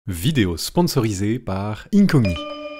Vidéo sponsorisée par Incogni.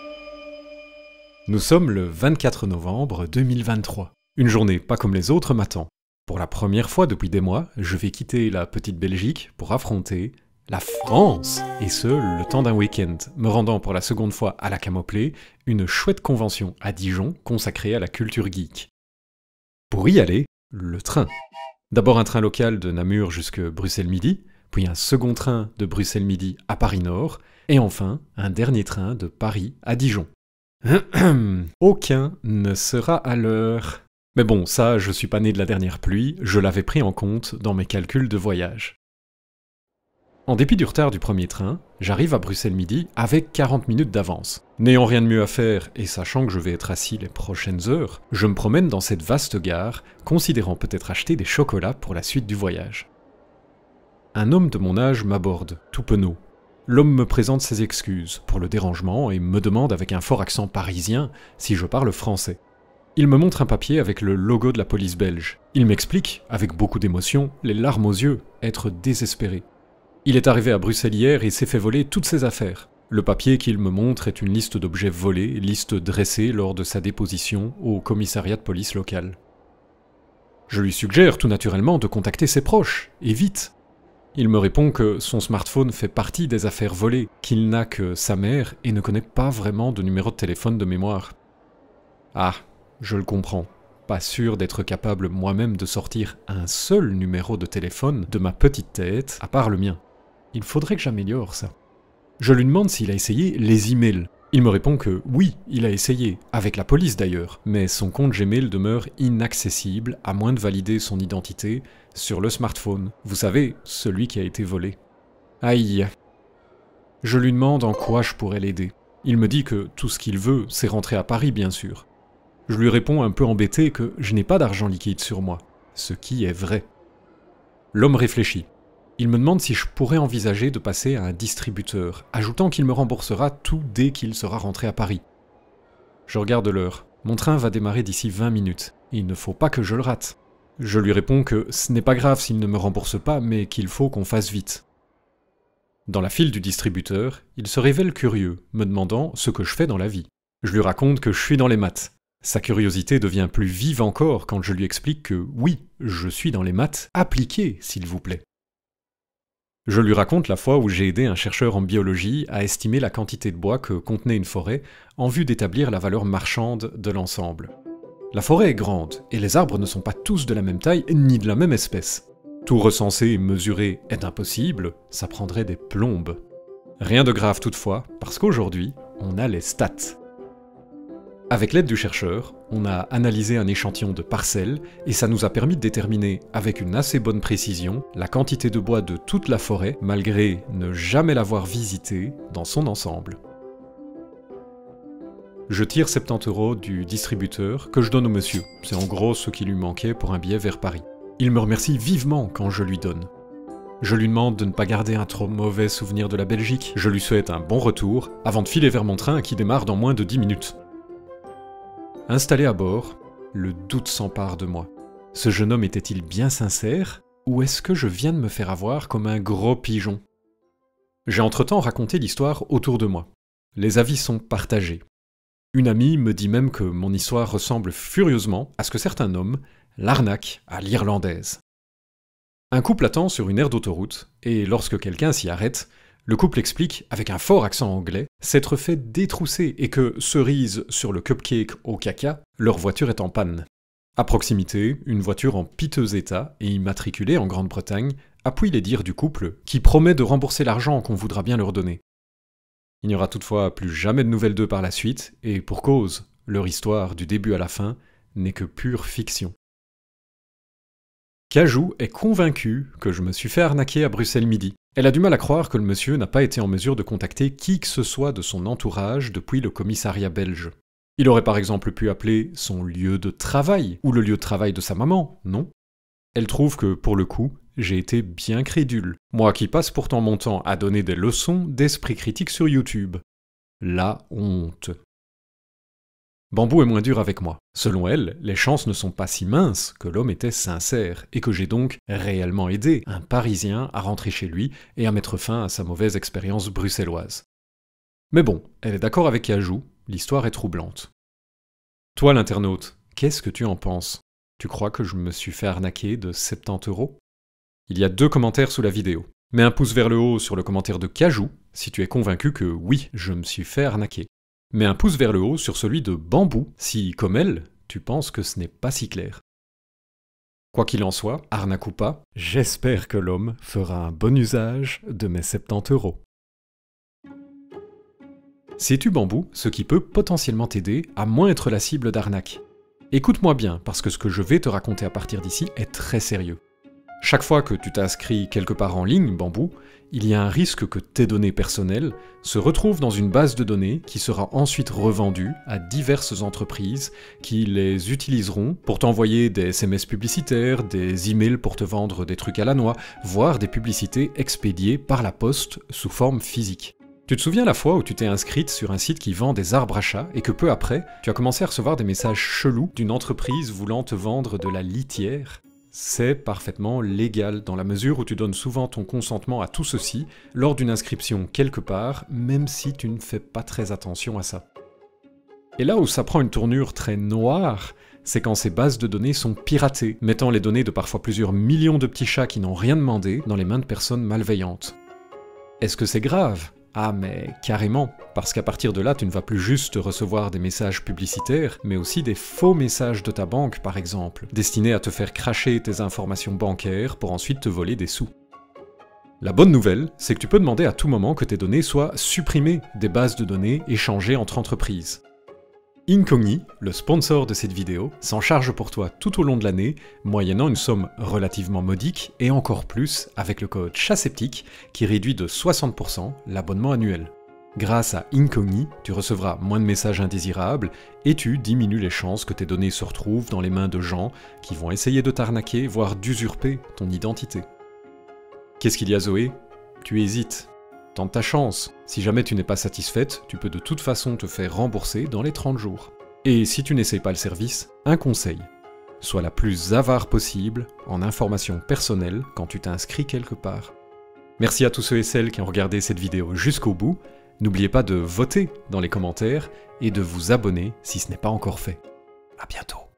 Nous sommes le 24 novembre 2023. Une journée pas comme les autres m'attend. Pour la première fois depuis des mois, je vais quitter la petite Belgique pour affronter la France. Et ce, le temps d'un week-end, me rendant pour la seconde fois à la Camoplay, une chouette convention à Dijon consacrée à la culture geek. Pour y aller, le train. D'abord un train local de Namur jusque Bruxelles-Midi, puis un second train de Bruxelles-Midi à Paris-Nord, et enfin un dernier train de Paris à Dijon. Aucun ne sera à l'heure. Mais bon, ça, je suis pas né de la dernière pluie, je l'avais pris en compte dans mes calculs de voyage. En dépit du retard du premier train, j'arrive à Bruxelles-Midi avec 40 minutes d'avance. N'ayant rien de mieux à faire et sachant que je vais être assis les prochaines heures, je me promène dans cette vaste gare, considérant peut-être acheter des chocolats pour la suite du voyage. Un homme de mon âge m'aborde, tout penaud. L'homme me présente ses excuses pour le dérangement et me demande avec un fort accent parisien si je parle français. Il me montre un papier avec le logo de la police belge. Il m'explique, avec beaucoup d'émotion, les larmes aux yeux, être désespéré. Il est arrivé à Bruxelles hier et s'est fait voler toutes ses affaires. Le papier qu'il me montre est une liste d'objets volés, liste dressée lors de sa déposition au commissariat de police local. Je lui suggère tout naturellement de contacter ses proches, et vite. Il me répond que son smartphone fait partie des affaires volées, qu'il n'a que sa mère et ne connaît pas vraiment de numéro de téléphone de mémoire. Ah, je le comprends. Pas sûr d'être capable moi-même de sortir un seul numéro de téléphone de ma petite tête, à part le mien. Il faudrait que j'améliore ça. Je lui demande s'il a essayé les emails. Il me répond que oui, il a essayé, avec la police d'ailleurs, mais son compte Gmail demeure inaccessible à moins de valider son identité sur le smartphone. Vous savez, celui qui a été volé. Aïe. Je lui demande en quoi je pourrais l'aider. Il me dit que tout ce qu'il veut, c'est rentrer à Paris bien sûr. Je lui réponds un peu embêté que je n'ai pas d'argent liquide sur moi, ce qui est vrai. L'homme réfléchit. Il me demande si je pourrais envisager de passer à un distributeur, ajoutant qu'il me remboursera tout dès qu'il sera rentré à Paris. Je regarde l'heure. Mon train va démarrer d'ici 20 minutes. Il ne faut pas que je le rate. Je lui réponds que ce n'est pas grave s'il ne me rembourse pas, mais qu'il faut qu'on fasse vite. Dans la file du distributeur, il se révèle curieux, me demandant ce que je fais dans la vie. Je lui raconte que je suis dans les maths. Sa curiosité devient plus vive encore quand je lui explique que oui, je suis dans les maths appliquées, s'il vous plaît. Je lui raconte la fois où j'ai aidé un chercheur en biologie à estimer la quantité de bois que contenait une forêt en vue d'établir la valeur marchande de l'ensemble. La forêt est grande, et les arbres ne sont pas tous de la même taille ni de la même espèce. Tout recenser et mesurer est impossible, ça prendrait des plombes. Rien de grave toutefois, parce qu'aujourd'hui, on a les stats. Avec l'aide du chercheur, on a analysé un échantillon de parcelles et ça nous a permis de déterminer, avec une assez bonne précision, la quantité de bois de toute la forêt, malgré ne jamais l'avoir visitée dans son ensemble. Je tire 70 € du distributeur que je donne au monsieur. C'est en gros ce qui lui manquait pour un billet vers Paris. Il me remercie vivement quand je lui donne. Je lui demande de ne pas garder un trop mauvais souvenir de la Belgique. Je lui souhaite un bon retour avant de filer vers mon train qui démarre dans moins de 10 minutes. Installé à bord, le doute s'empare de moi. Ce jeune homme était-il bien sincère, ou est-ce que je viens de me faire avoir comme un gros pigeon? J'ai entre-temps raconté l'histoire autour de moi. Les avis sont partagés. Une amie me dit même que mon histoire ressemble furieusement à ce que certains nomment l'arnaque à l'irlandaise. Un couple attend sur une aire d'autoroute, et lorsque quelqu'un s'y arrête, le couple explique, avec un fort accent anglais, s'être fait détrousser et que, cerise sur le cupcake au caca, leur voiture est en panne. À proximité, une voiture en piteux état et immatriculée en Grande-Bretagne appuie les dires du couple qui promet de rembourser l'argent qu'on voudra bien leur donner. Il n'y aura toutefois plus jamais de nouvelles d'eux par la suite, et pour cause, leur histoire du début à la fin n'est que pure fiction. Cajou est convaincue que je me suis fait arnaquer à Bruxelles-Midi. Elle a du mal à croire que le monsieur n'a pas été en mesure de contacter qui que ce soit de son entourage depuis le commissariat belge. Il aurait par exemple pu appeler son lieu de travail, ou le lieu de travail de sa maman, non? Elle trouve que, pour le coup, j'ai été bien crédule. Moi qui passe pourtant mon temps à donner des leçons d'esprit critique sur YouTube. La honte. Bambou est moins dur avec moi. Selon elle, les chances ne sont pas si minces que l'homme était sincère, et que j'ai donc réellement aidé un Parisien à rentrer chez lui et à mettre fin à sa mauvaise expérience bruxelloise. Mais bon, elle est d'accord avec Cajou, l'histoire est troublante. Toi l'internaute, qu'est-ce que tu en penses? Tu crois que je me suis fait arnaquer de 70 €? Il y a 2 commentaires sous la vidéo. Mets un pouce vers le haut sur le commentaire de Cajou si tu es convaincu que oui, je me suis fait arnaquer. Mets un pouce vers le haut sur celui de Bambou si, comme elle, tu penses que ce n'est pas si clair. Quoi qu'il en soit, arnaque ou pas, j'espère que l'homme fera un bon usage de mes 70 €. Sais-tu, Bambou, ce qui peut potentiellement t'aider à moins être la cible d'arnaque? Écoute-moi bien, parce que ce que je vais te raconter à partir d'ici est très sérieux. Chaque fois que tu t'inscris quelque part en ligne, Bambou, il y a un risque que tes données personnelles se retrouvent dans une base de données qui sera ensuite revendue à diverses entreprises qui les utiliseront pour t'envoyer des SMS publicitaires, des emails pour te vendre des trucs à la noix, voire des publicités expédiées par la poste sous forme physique. Tu te souviens la fois où tu t'es inscrite sur un site qui vend des arbres à chat et que peu après, tu as commencé à recevoir des messages chelous d'une entreprise voulant te vendre de la litière? C'est parfaitement légal dans la mesure où tu donnes souvent ton consentement à tout ceci lors d'une inscription quelque part, même si tu ne fais pas très attention à ça. Et là où ça prend une tournure très noire, c'est quand ces bases de données sont piratées, mettant les données de parfois plusieurs millions de petits chats qui n'ont rien demandé dans les mains de personnes malveillantes. Est-ce que c'est grave ? Ah mais carrément, parce qu'à partir de là, tu ne vas plus juste recevoir des messages publicitaires, mais aussi des faux messages de ta banque par exemple, destinés à te faire cracher tes informations bancaires pour ensuite te voler des sous. La bonne nouvelle, c'est que tu peux demander à tout moment que tes données soient supprimées des bases de données échangées entre entreprises. Incogni, le sponsor de cette vidéo, s'en charge pour toi tout au long de l'année, moyennant une somme relativement modique, et encore plus avec le code CHATSEPTIQUE qui réduit de 60% l'abonnement annuel. Grâce à Incogni, tu recevras moins de messages indésirables, et tu diminues les chances que tes données se retrouvent dans les mains de gens qui vont essayer de t'arnaquer, voire d'usurper ton identité. Qu'est-ce qu'il y a, Zoé? Tu hésites. Tente ta chance. Si jamais tu n'es pas satisfaite, tu peux de toute façon te faire rembourser dans les 30 jours. Et si tu n'essayes pas le service, un conseil. Sois la plus avare possible en informations personnelles quand tu t'inscris quelque part. Merci à tous ceux et celles qui ont regardé cette vidéo jusqu'au bout. N'oubliez pas de voter dans les commentaires et de vous abonner si ce n'est pas encore fait. À bientôt.